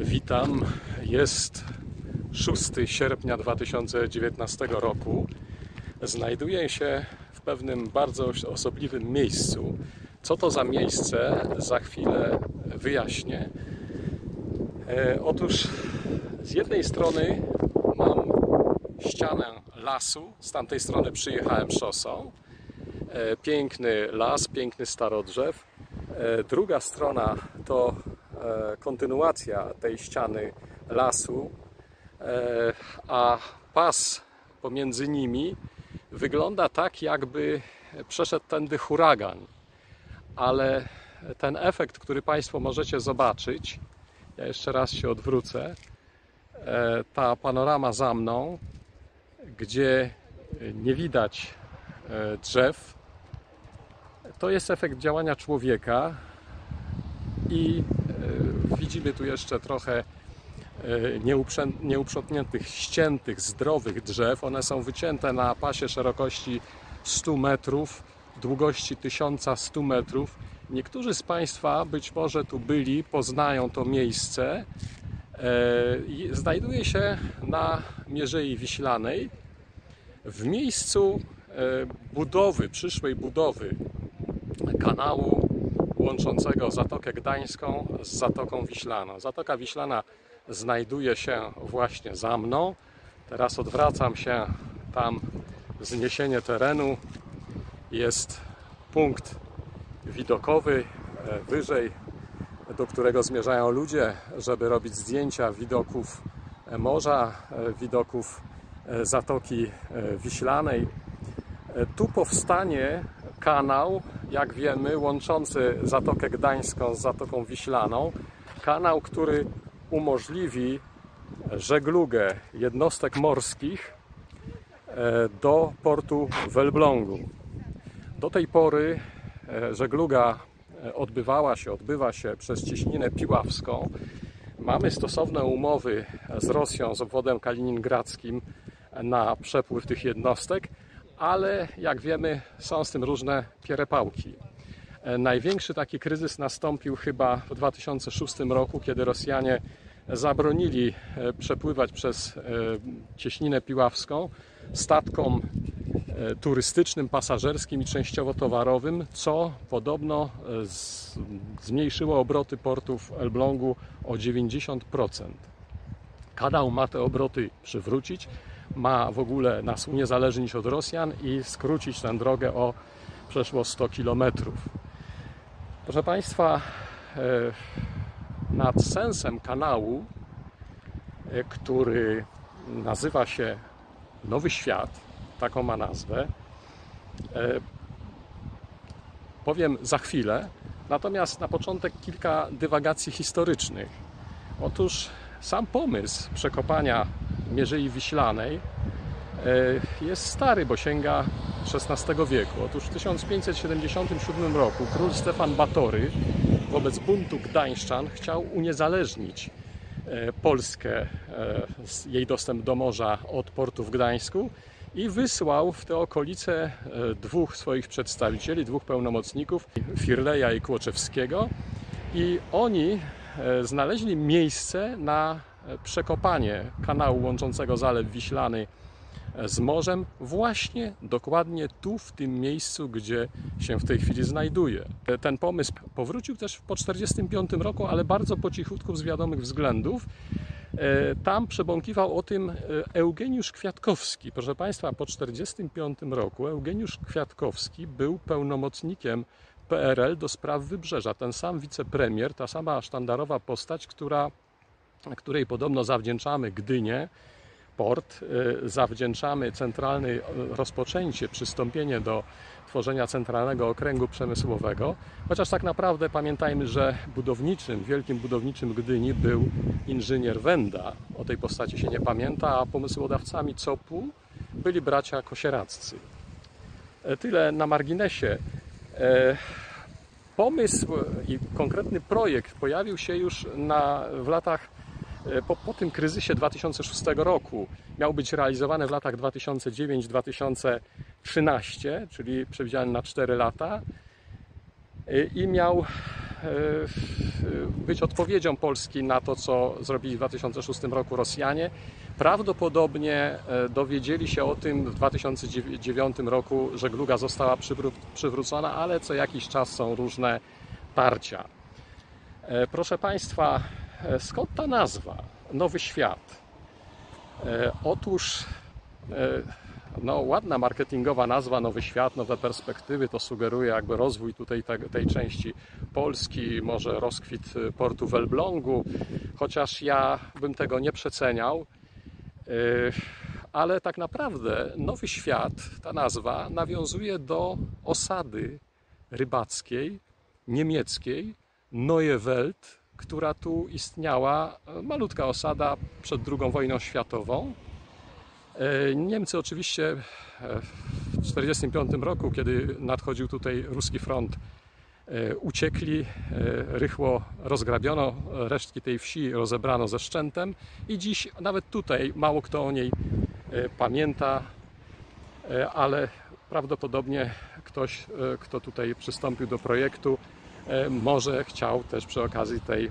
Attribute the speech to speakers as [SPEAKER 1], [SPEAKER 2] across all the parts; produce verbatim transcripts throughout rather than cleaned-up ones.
[SPEAKER 1] Witam. Jest szóstego sierpnia dwa tysiące dziewiętnastego roku. Znajduję się w pewnym bardzo osobliwym miejscu. Co to za miejsce? Za chwilę wyjaśnię. E, otóż z jednej strony mam ścianę lasu, z tamtej strony przyjechałem szosą. E, piękny las, piękny starodrzew. E, druga strona to e, kontynuacja tej ściany lasu, e, a pas pomiędzy nimi wygląda tak, jakby przeszedł tędy huragan. Ale ten efekt, który Państwo możecie zobaczyć, ja jeszcze raz się odwrócę, e, ta panorama za mną, gdzie nie widać e, drzew, to jest efekt działania człowieka i e, widzimy tu jeszcze trochę e, nieuprzątniętych, ściętych, zdrowych drzew. One są wycięte na pasie szerokości stu metrów, długości tysiąc sto metrów. Niektórzy z Państwa być może tu byli, poznają to miejsce. E, znajduje się na Mierzei Wiślanej, w miejscu e, budowy, przyszłej budowy kanału łączącego Zatokę Gdańską z Zatoką Wiślaną. Zatoka Wiślana znajduje się właśnie za mną. Teraz odwracam się, tam wzniesienie terenu, jest punkt widokowy wyżej, do którego zmierzają ludzie, żeby robić zdjęcia widoków morza, widoków Zatoki Wiślanej. Tu powstanie kanał, jak wiemy, łączący Zatokę Gdańską z Zatoką Wiślaną. Kanał, który umożliwi żeglugę jednostek morskich do portu w Elblągu. Do tej pory żegluga odbywała się, odbywa się przez Cieśninę Piławską. Mamy stosowne umowy z Rosją, z obwodem kaliningradzkim na przepływ tych jednostek, ale jak wiemy, są z tym różne pierepałki. Największy taki kryzys nastąpił chyba w dwa tysiące szóstym roku, kiedy Rosjanie zabronili przepływać przez Cieśninę Piławską statkom turystycznym, pasażerskim i częściowo towarowym, co podobno zmniejszyło obroty portu w Elblągu o dziewięćdziesiąt procent. Kanał ma te obroty przywrócić, ma w ogóle nas uniezależnić od Rosjan i skrócić tę drogę o przeszło sto kilometrów. Proszę Państwa, nad sensem kanału, który nazywa się Nowy Świat, taką ma nazwę, powiem za chwilę, natomiast na początek kilka dywagacji historycznych. Otóż sam pomysł przekopania Mierzei Wiślanej jest stary, bo sięga szesnastego wieku. Otóż w tysiąc pięćset siedemdziesiątym siódmym roku król Stefan Batory wobec buntu gdańszczan chciał uniezależnić Polskę, jej dostęp do morza od portu w Gdańsku i wysłał w te okolice dwóch swoich przedstawicieli, dwóch pełnomocników, Firleja i Kłoczewskiego, i oni znaleźli miejsce na przekopanie kanału łączącego Zalew Wiślany z morzem właśnie dokładnie tu, w tym miejscu, gdzie się w tej chwili znajduje. Ten pomysł powrócił też po tysiąc dziewięćset czterdziestym piątym roku, ale bardzo po cichutku z wiadomych względów. Tam przebąkiwał o tym Eugeniusz Kwiatkowski. Proszę Państwa, po tysiąc dziewięćset czterdziestym piątym roku Eugeniusz Kwiatkowski był pełnomocnikiem P R L do spraw Wybrzeża. Ten sam wicepremier, ta sama sztandarowa postać, która, której podobno zawdzięczamy Gdynię, port, zawdzięczamy centralne rozpoczęcie, przystąpienie do tworzenia centralnego okręgu przemysłowego, chociaż tak naprawdę pamiętajmy, że budowniczym, wielkim budowniczym Gdyni był inżynier Wenda. O tej postaci się nie pamięta, a pomysłodawcami C O P-u byli bracia Kosieraccy. Tyle na marginesie. Pomysł i konkretny projekt pojawił się już na, w latach Po, po tym kryzysie dwa tysiące szóstego roku. Miał być realizowany w latach dwa tysiące dziewiątym do dwa tysiące trzynastego, czyli przewidziany na cztery lata, i miał być odpowiedzią Polski na to, co zrobili w dwa tysiące szóstym roku Rosjanie. Prawdopodobnie dowiedzieli się o tym w dwa tysiące dziewiątym roku, żegluga została przywrócona, ale co jakiś czas są różne tarcia. Proszę Państwa, skąd ta nazwa? Nowy Świat. Otóż no, ładna marketingowa nazwa, Nowy Świat, nowe perspektywy, to sugeruje jakby rozwój tutaj tej, tej części Polski, może rozkwit portu w Elblągu, chociaż ja bym tego nie przeceniał, ale tak naprawdę Nowy Świat, ta nazwa nawiązuje do osady rybackiej, niemieckiej, Neue Welt, która tu istniała, malutka osada przed drugą wojną światową. Niemcy oczywiście w tysiąc dziewięćset czterdziestym piątym roku, kiedy nadchodził tutaj ruski front, uciekli, rychło rozgrabiono resztki tej wsi, rozebrano ze szczętem i dziś nawet tutaj mało kto o niej pamięta, ale prawdopodobnie ktoś, kto tutaj przystąpił do projektu, może chciał też przy okazji tej,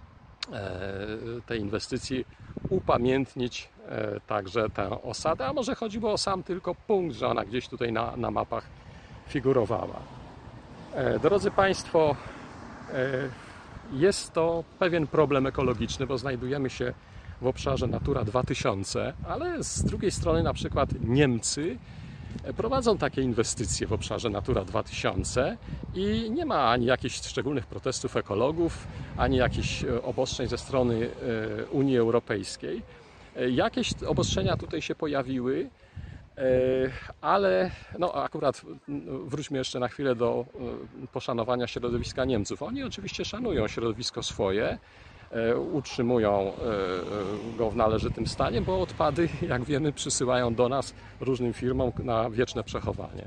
[SPEAKER 1] tej inwestycji upamiętnić także tę osadę, a może chodziło o sam tylko punkt, że ona gdzieś tutaj na, na mapach figurowała. Drodzy Państwo, jest to pewien problem ekologiczny, bo znajdujemy się w obszarze Natura dwa tysiące, ale z drugiej strony na przykład Niemcy prowadzą takie inwestycje w obszarze Natura dwa tysiące i nie ma ani jakichś szczególnych protestów ekologów, ani jakichś obostrzeń ze strony Unii Europejskiej. Jakieś obostrzenia tutaj się pojawiły, ale no akurat wróćmy jeszcze na chwilę do poszanowania środowiska Niemców. Oni oczywiście szanują środowisko swoje, utrzymują go w należytym stanie, bo odpady, jak wiemy, przysyłają do nas różnym firmom na wieczne przechowanie.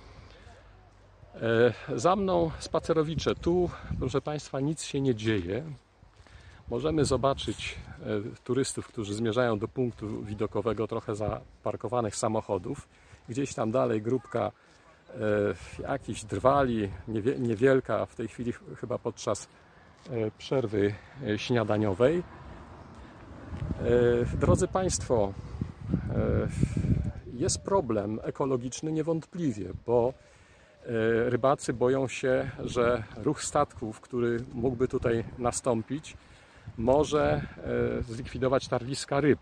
[SPEAKER 1] Za mną spacerowicze. Tu, proszę Państwa, nic się nie dzieje. Możemy zobaczyć turystów, którzy zmierzają do punktu widokowego, trochę zaparkowanych samochodów. Gdzieś tam dalej grupka jakichś drwali, niewielka, w tej chwili chyba podczas przerwy śniadaniowej. Drodzy Państwo, jest problem ekologiczny niewątpliwie, bo rybacy boją się, że ruch statków, który mógłby tutaj nastąpić, może zlikwidować tarwiska ryb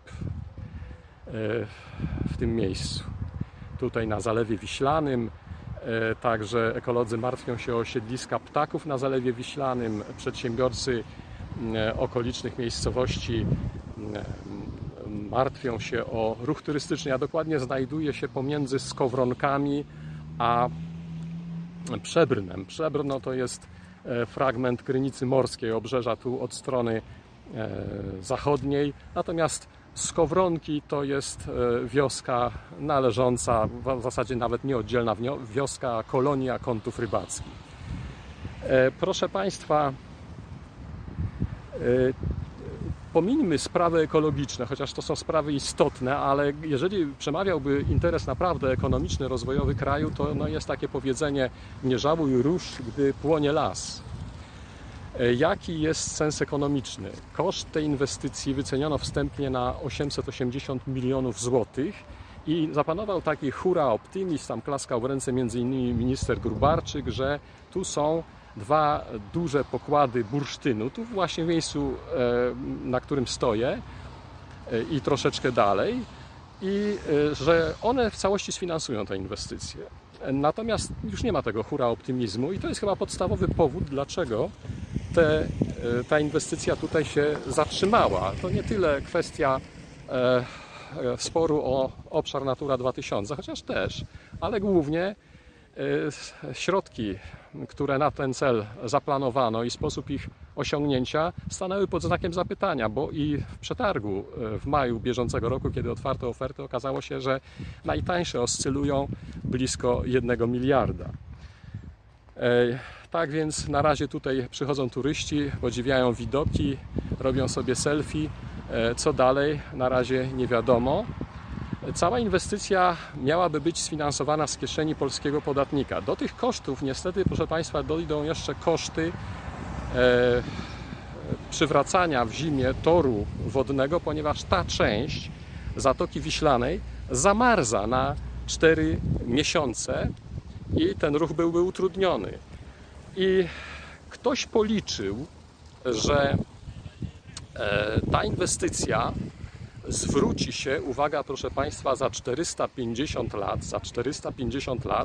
[SPEAKER 1] w tym miejscu. Tutaj na Zalewie Wiślanym, także ekolodzy martwią się o siedliska ptaków na Zalewie Wiślanym, przedsiębiorcy okolicznych miejscowości martwią się o ruch turystyczny, a dokładnie znajduje się pomiędzy Skowronkami a Przebrnem. Przebrno to jest fragment Krynicy Morskiej, obrzeża tu od strony zachodniej, natomiast Skowronki to jest wioska należąca, w zasadzie nawet nieoddzielna wioska, kolonia kątów rybackich. Proszę Państwa, pomińmy sprawy ekologiczne, chociaż to są sprawy istotne, ale jeżeli przemawiałby interes naprawdę ekonomiczny, rozwojowy kraju, to no jest takie powiedzenie: nie żałuj róż, gdy płonie las. Jaki jest sens ekonomiczny? Koszt tej inwestycji wyceniono wstępnie na osiemset osiemdziesiąt milionów złotych i zapanował taki hura optymizm, tam klaskał w ręce między innymi minister Grubarczyk, że tu są dwa duże pokłady bursztynu, tu właśnie w miejscu, na którym stoję i troszeczkę dalej, i że one w całości sfinansują te inwestycje. Natomiast już nie ma tego hura optymizmu i to jest chyba podstawowy powód, dlaczego te, ta inwestycja tutaj się zatrzymała. To nie tyle kwestia e, sporu o obszar Natura dwa tysiące, chociaż też, ale głównie e, środki, które na ten cel zaplanowano i sposób ich osiągnięcia stanęły pod znakiem zapytania, bo i w przetargu w maju bieżącego roku, kiedy otwarto oferty, okazało się, że najtańsze oscylują blisko jednego miliarda. Tak więc na razie tutaj przychodzą turyści, podziwiają widoki, robią sobie selfie. Co dalej? Na razie nie wiadomo. Cała inwestycja miałaby być sfinansowana z kieszeni polskiego podatnika. Do tych kosztów niestety, proszę Państwa, dojdą jeszcze koszty e, przywracania w zimie toru wodnego, ponieważ ta część Zatoki Wiślanej zamarza na cztery miesiące i ten ruch byłby utrudniony. I ktoś policzył, że e, ta inwestycja zwróci się, uwaga proszę Państwa, za czterysta pięćdziesiąt lat, za czterysta pięćdziesiąt lat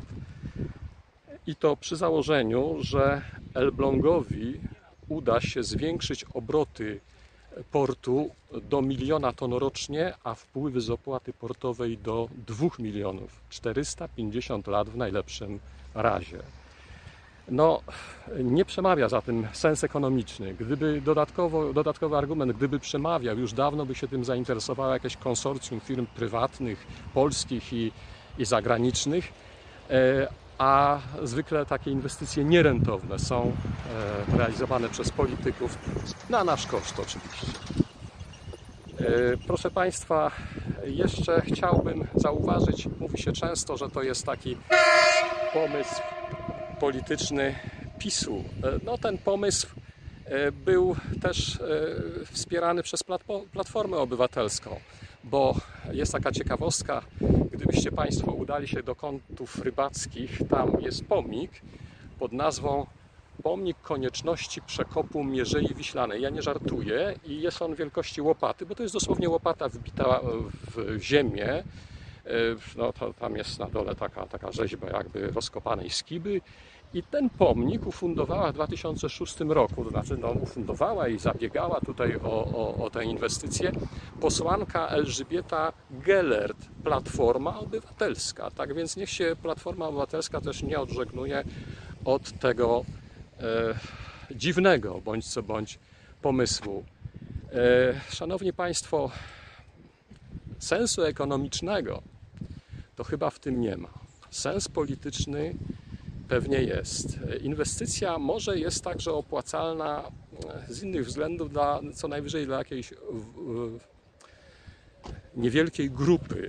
[SPEAKER 1] i to przy założeniu, że Elblągowi uda się zwiększyć obroty portu do miliona ton rocznie, a wpływy z opłaty portowej do dwóch milionów. czterysta pięćdziesiąt lat w najlepszym razie. No, nie przemawia za tym sens ekonomiczny. Gdyby dodatkowo, dodatkowy argument, gdyby przemawiał, już dawno by się tym zainteresowało jakieś konsorcjum firm prywatnych, polskich i, i zagranicznych, a zwykle takie inwestycje nierentowne są realizowane przez polityków na nasz koszt oczywiście. Proszę Państwa, jeszcze chciałbym zauważyć, mówi się często, że to jest taki pomysł polityczny PiSu. No, ten pomysł był też wspierany przez Platformę Obywatelską, bo jest taka ciekawostka, gdybyście Państwo udali się do kątów rybackich, tam jest pomnik pod nazwą Pomnik Konieczności Przekopu Mierzei Wiślanej. Ja nie żartuję i jest on wielkości łopaty, bo to jest dosłownie łopata wbita w ziemię. No, to, tam jest na dole taka, taka rzeźba jakby rozkopanej skiby i ten pomnik ufundowała w dwa tysiące szóstym roku, to znaczy no, ufundowała i zabiegała tutaj o, o, o tę inwestycję posłanka Elżbieta Gelert, Platforma Obywatelska. Tak więc niech się Platforma Obywatelska też nie odżegnuje od tego e, dziwnego bądź co bądź pomysłu. E, szanowni Państwo, sensu ekonomicznego to chyba w tym nie ma. Sens polityczny pewnie jest. Inwestycja może jest także opłacalna z innych względów, dla, co najwyżej dla jakiejś niewielkiej grupy.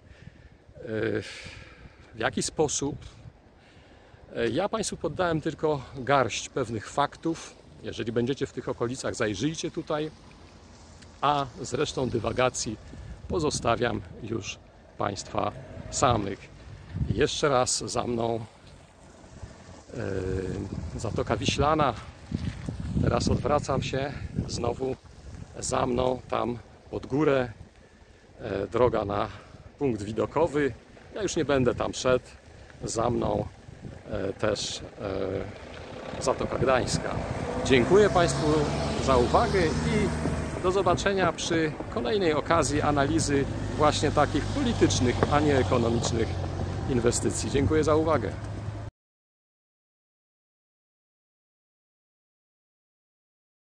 [SPEAKER 1] W jaki sposób? Ja Państwu poddałem tylko garść pewnych faktów. Jeżeli będziecie w tych okolicach, zajrzyjcie tutaj, a z resztą dywagacji pozostawiam już Państwa samych. Jeszcze raz za mną yy, Zatoka Wiślana. Teraz odwracam się znowu za mną tam pod górę. Yy, droga na punkt widokowy. Ja już nie będę tam szedł. Za mną yy, też yy, Zatoka Gdańska. Dziękuję Państwu za uwagę i do zobaczenia przy kolejnej okazji analizy właśnie takich politycznych, a nie ekonomicznych inwestycji. Dziękuję za uwagę.